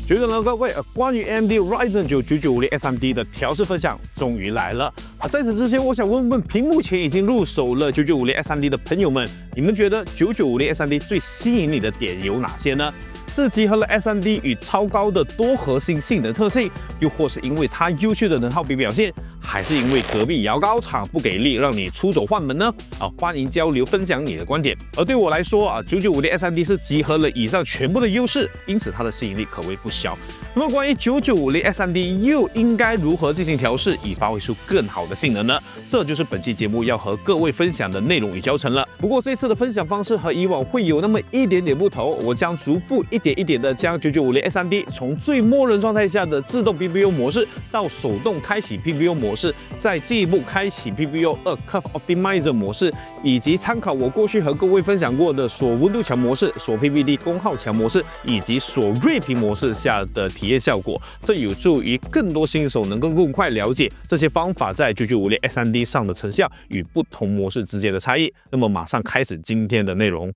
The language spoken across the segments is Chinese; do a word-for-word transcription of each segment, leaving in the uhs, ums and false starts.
觉得呢，各位，呃，关于 A M D Ryzen 九九九五零 S M D 的调试分享终于来了啊！在此之前，我想问问屏幕前已经入手了九九五零 S M D 的朋友们，你们觉得九九五零 S M D 最吸引你的点有哪些呢？ 是集合了 S M D 与超高的多核心性能特性，又或是因为它优秀的能耗比表现，还是因为隔壁摇高厂不给力，让你出走换门呢？啊，欢迎交流分享你的观点。而对我来说啊，九九五零 S M D 是集合了以上全部的优势，因此它的吸引力可谓不小。那么关于九九五零 S M D 又应该如何进行调试，以发挥出更好的性能呢？这就是本期节目要和各位分享的内容与教程了。不过这次的分享方式和以往会有那么一点点不同，我将逐步一。 一点一点的将九九五零 S M D 从最默认状态下的自动 P P U 模式到手动开启 P P U 模式，再进一步开启 P P U 二 Curve Optimizer 模式，以及参考我过去和各位分享过的锁温度强模式、锁 P V D 功耗强模式以及锁睿频模式下的体验效果。这有助于更多新手能够更快了解这些方法在九九五零 S M D 上的成效与不同模式之间的差异。那么马上开始今天的内容。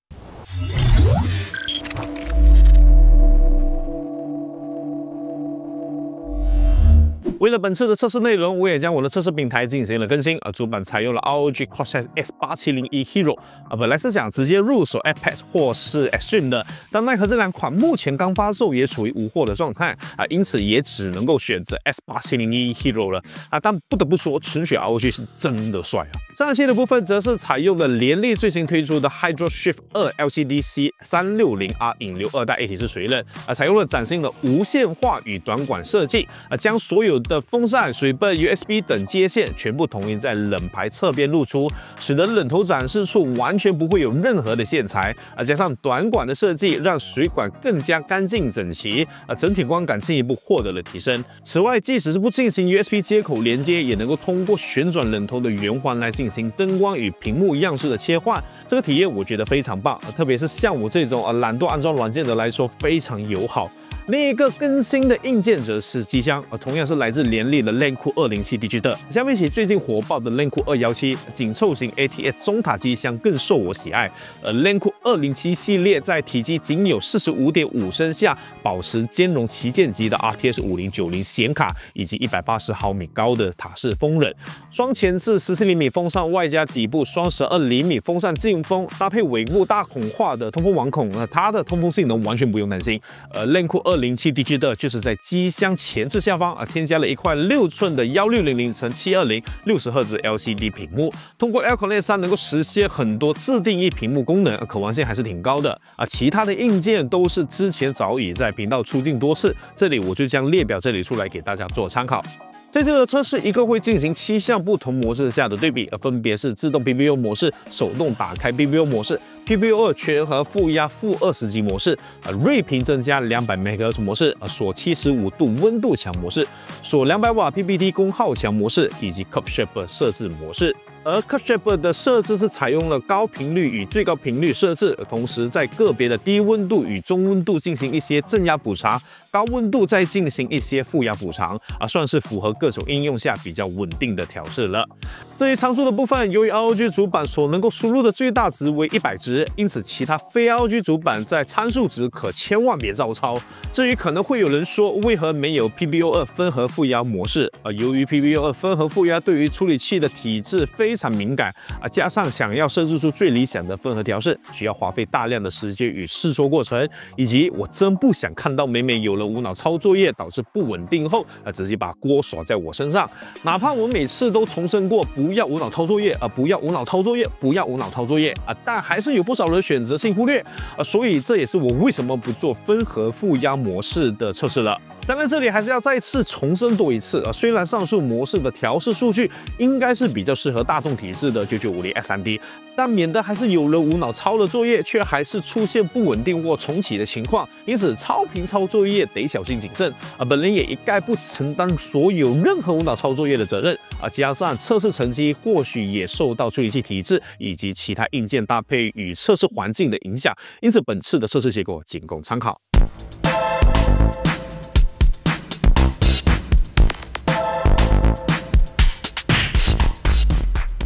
为了本次的测试内容，我也将我的测试平台进行了更新。啊，主板采用了 R O G Corsair X 八七零一 Hero。啊，本来是想直接入手 Apex 或是 Extreme 的，但奈何这两款目前刚发售，也处于无货的状态啊，因此也只能够选择 X 八七零一 Hero 了。啊，但不得不说，纯血 R O G 是真的帅啊！上线的部分则是采用了联力最新推出的 Hydro Shift 二 L C D C 三六零 R 引流二代一体式水冷。啊，采用了崭新的无线化与短管设计。啊，将所有 的风扇、水泵、U S B 等接线全部统一在冷排侧边露出，使得冷头展示处完全不会有任何的线材。啊，加上短管的设计，让水管更加干净整齐。啊，整体观感进一步获得了提升。此外，即使是不进行 U S B 接口连接，也能够通过旋转冷头的圆环来进行灯光与屏幕样式的切换。这个体验我觉得非常棒，特别是像我这种啊懒惰安装软件的来说，非常友好。 另一个更新的硬件则是机箱，呃，同样是来自联力的 Lenku 二零七 Digital。相比起最近火爆的 Lenku 二一七，紧凑型 A T X 中塔机箱更受我喜爱。而 Lenku 二零七系列在体积仅有 四十五点五升下，保持兼容旗舰级的 R T X 五零九零显卡以及一百八十毫米高的塔式风冷，双前置十四厘米风扇外加底部双十二厘米风扇进风，搭配尾部大孔化的通风网孔，那它的通风性能完全不用担心。而 Lenku 二零七 Digital 就是在机箱前置下方啊，添加了一块六寸的一六零零乘七二零六十赫兹 L C D 屏幕，通过 L Connect 三能够实现很多自定义屏幕功能，可玩性还是挺高的啊。其他的硬件都是之前早已在频道出镜多次，这里我就将列表这里出来给大家做参考。 在这个测试一共会进行七项不同模式下的对比，分别是自动 P P U 模式、手动打开 P P U 模式、P P U 二全核负压负二十级模式、呃睿频增加两百 兆赫兹 模式、呃锁七十五度温度强模式、锁两百瓦 P P T 功耗强模式以及 Cup Shaper 设置模式。 而 Cup Shaper 的设置是采用了高频率与最高频率设置，同时在个别的低温度与中温度进行一些正压补偿，高温度再进行一些负压补偿，啊，算是符合各种应用下比较稳定的调试了。至于参数的部分，由于 R O G 主板所能够输入的最大值为一百值，因此其他非 R O G 主板在参数值可千万别照抄。至于可能会有人说，为何没有 P P U 二分核负压模式？啊，由于 P P U 二分核负压对于处理器的体质非 非常敏感啊，加上想要设置出最理想的分核调试，需要花费大量的时间与试错过程，以及我真不想看到每每有了无脑操作页导致不稳定后啊，直接把锅甩在我身上。哪怕我每次都重申过不要无脑操作页啊，不要无脑操作页，不要无脑操作页啊，但还是有不少人选择性忽略啊，所以这也是我为什么不做分核负压模式的测试了。 当然，这里还是要再次重申多一次啊！虽然上述模式的调试数据应该是比较适合大众体质的九九五零 S M D， 但免得还是有人无脑操了作业，却还是出现不稳定或重启的情况。因此，超频操作业得小心谨慎啊！本人也一概不承担所有任何无脑操作业的责任啊！加上测试成绩或许也受到处理器体质以及其他硬件搭配与测试环境的影响，因此本次的测试结果仅供参考。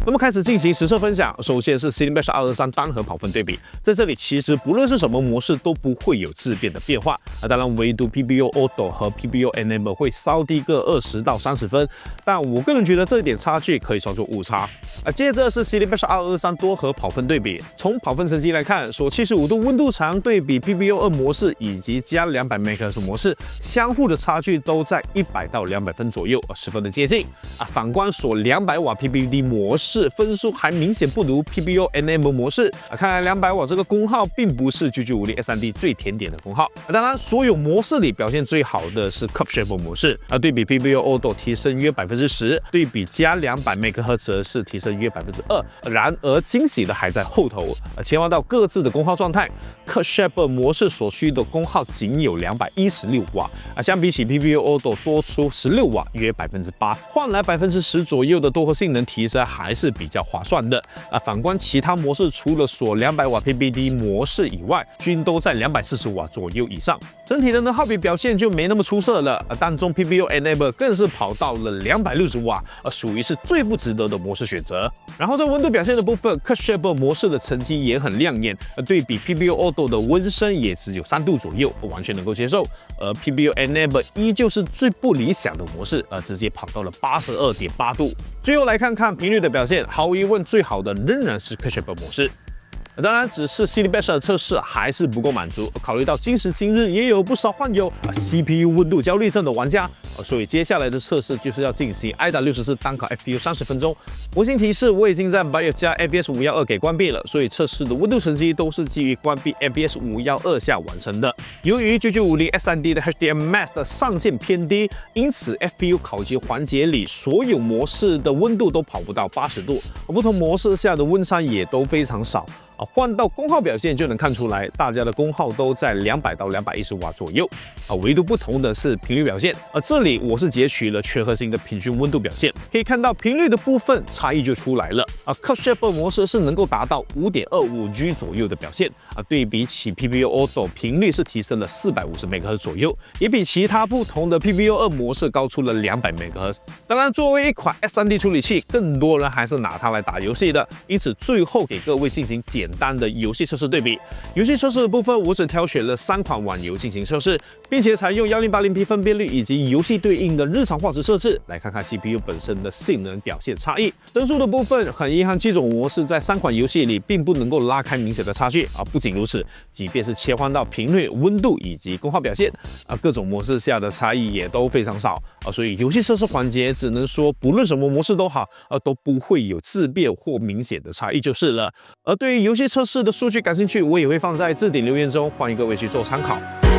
那么开始进行实测分享，首先是 Cinebench 二二三单核跑分对比，在这里其实不论是什么模式都不会有质变的变化啊，当然唯独 P B U Auto 和 P B U Enable 会稍低个二十到三十分，但我个人觉得这一点差距可以算作误差啊。接着是 Cinebench 二二三多核跑分对比，从跑分成绩来看，所七十五度温度长对比 P B U 二模式以及加两百 M H Z 模式，相互的差距都在一百到两百分左右，十分的接近啊。反观所两百瓦 P B U D 模式分数还明显不如 P B U Enable 模式啊，看来两百瓦这个功耗并不是九九五零 S 三 D 最甜点的功耗。当然，所有模式里表现最好的是 Cup Shaper 模式啊，对比 P B U Auto 提升约百分之十，对比加两百 M H Z 则是提升约百分之二。然而惊喜的还在后头，啊，切换到各自的功耗状态 ，Cup Shaper 模式所需的功耗仅有两百一十六瓦啊，相比起 P B U Auto 多出十六瓦，约百分之八，换来百分之十左右的多核性能提升，还是比较划算的啊。反观其他模式，除了锁两百瓦 P B D 模式以外，均都在两百四十瓦左右以上，整体的能耗比表现就没那么出色了。啊，当中 P B U Enable 更是跑到了两百六十瓦，啊，属于是最不值得的模式选择。然后在温度表现的部分 ，Cup Shaper 模式的成绩也很亮眼，啊，对比 P B U Auto 的温升也只有三度左右，完全能够接受。而 P B U Enable 依旧是最不理想的模式，呃，直接跑到了八十二点八度。最后来看看频率的表现，毫无疑问最好的仍然是 Cup Shaper 模式。当然，只是 Cinebench 的测试还是不够满足。考虑到今时今日也有不少患有 C P U 温度焦虑症的玩家，所以接下来的测试就是要进行 I D A 六十四单卡 F P U 三十分钟。温馨提示，我已经在 BIOS 加 A B S 五一二给关闭了，所以测试的温度成绩都是基于关闭 A B S 五一二下完成的。由于九九五零 S 三 D 的 H D M Max 的上限偏低，因此 F P U 考级环节里所有模式的温度都跑不到八十度，而不同模式下的温差也都非常少。啊，换到功耗表现就能看出来，大家的功耗都在两百到两百一十瓦左右。啊，唯独不同的是频率表现。而这里我是截取了全核心的平均温度表现，可以看到频率的部分差异就出来了。啊 ，Cup Shaper 模式是能够达到 五点二五 G 左右的表现。啊，对比起 P B U Auto 频率是提升了四百五十 M H Z 左右，也比其他不同的 P B U 二模式高出了两百 M H Z。当然，作为一款 S 三 D 处理器，更多人还是拿它来打游戏的，因此最后给各位进行简单的游戏测试对比。游戏测试的部分，我只挑选了三款网游进行测试，并且采用 一零八零 P 分辨率以及游戏对应的日常画质设置，来看看 C P U 本身的性能表现差异。帧数的部分，很遗憾，这种模式在三款游戏里并不能够拉开明显的差距啊。不仅如此，即便是切换到频率、温度以及功耗表现啊，各种模式下的差异也都非常少啊。所以游戏测试环节只能说，不论什么模式都好啊，都不会有质变或明显的差异就是了。而对于游戏测试的数据感兴趣，我也会放在置顶留言中，欢迎各位去做参考。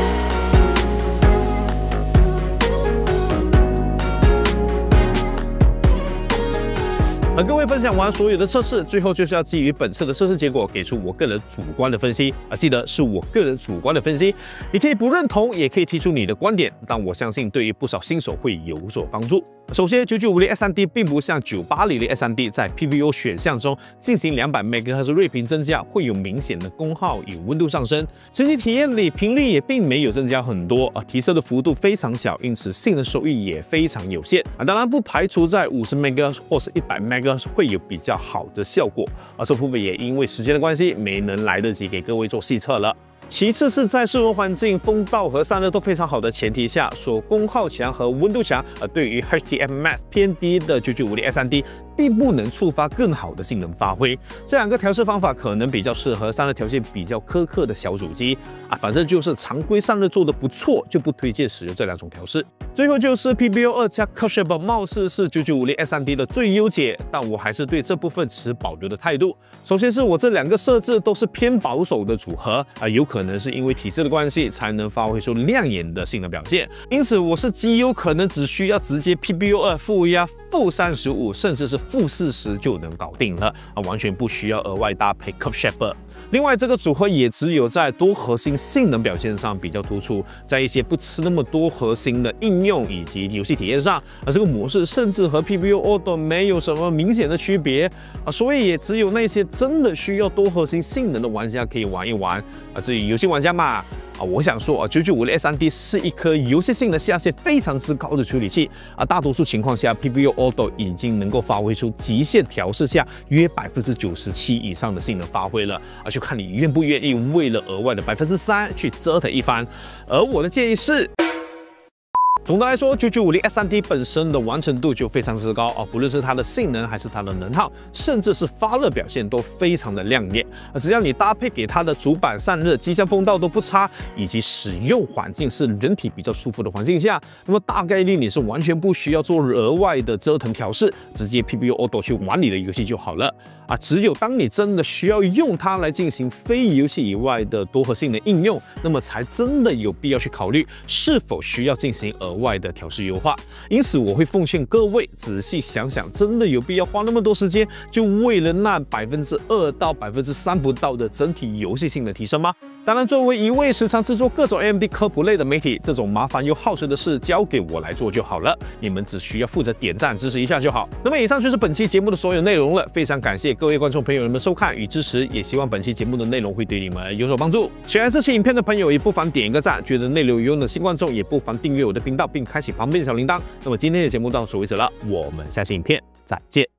和各位分享完所有的测试，最后就是要基于本次的测试结果，给出我个人主观的分析啊，记得是我个人主观的分析，你可以不认同，也可以提出你的观点，但我相信对于不少新手会有所帮助。首先，九九五零 S 三 D 并不像九八零零 S 三 D 在 P B U 选项中进行两百 M H Z 睿频增加，会有明显的功耗与温度上升。实际体验里，频率也并没有增加很多啊，提升的幅度非常小，因此性能收益也非常有限啊。当然，不排除在五十 M H Z 或是一百 M H Z 会有比较好的效果，而这部分也因为时间的关系，没能来得及给各位做细测了。其次是在室温环境、风道和散热都非常好的前提下，所功耗强和温度强，而对于 H D M Max 偏低的九九五零 S 三 D 并不能触发更好的性能发挥。这两个调试方法可能比较适合散热条件比较苛刻的小主机啊，反正就是常规散热做的不错，就不推荐使用这两种调试。最后就是 P B U 二加 Cup Shaper 貌似是九九五零 S 三 D 的最优解，但我还是对这部分持保留的态度。首先是我这两个设置都是偏保守的组合啊，有可能是因为体质的关系才能发挥出亮眼的性能表现，因此我是极有可能只需要直接 P B U 二负压负三十五，甚至是负四十就能搞定了啊，完全不需要额外搭配 Cup Shaper。 另外，这个组合也只有在多核心性能表现上比较突出，在一些不吃那么多核心的应用以及游戏体验上，而这个模式甚至和 P P U Auto 没有什么明显的区别啊，所以也只有那些真的需要多核心性能的玩家可以玩一玩啊。至于游戏玩家嘛。啊，我想说啊，九九五零 S 三 D 是一颗游戏性能下限非常之高的处理器啊，大多数情况下 P P U Auto 已经能够发挥出极限调试下约百分之九十七以上的性能发挥了啊，就看你愿不愿意为了额外的百分之三去折腾一番。而我的建议是。总的来说，九九五零 S 三 D 本身的完成度就非常之高啊，不论是它的性能还是它的能耗，甚至是发热表现都非常的亮眼啊。只要你搭配给它的主板散热、机箱风道都不差，以及使用环境是人体比较舒服的环境下，那么大概率你是完全不需要做额外的折腾调试，直接 P P U Auto 去玩你的游戏就好了啊。只有当你真的需要用它来进行非游戏以外的多核心的应用，那么才真的有必要去考虑是否需要进行额外的调试优化。因此，我会奉劝各位仔细想想，真的有必要花那么多时间，就为了那百分之二到百分之三不到的整体游戏性的提升吗？当然，作为一位时常制作各种 A M D 科普类的媒体，这种麻烦又耗时的事交给我来做就好了，你们只需要负责点赞支持一下就好。那么，以上就是本期节目的所有内容了，非常感谢各位观众朋友们收看与支持，也希望本期节目的内容会对你们有所帮助。喜欢这期影片的朋友也不妨点一个赞，觉得内容有用的新观众也不妨订阅我的频道，并开启旁边的小铃铛。那么今天的节目到此为止了，我们下期影片再见。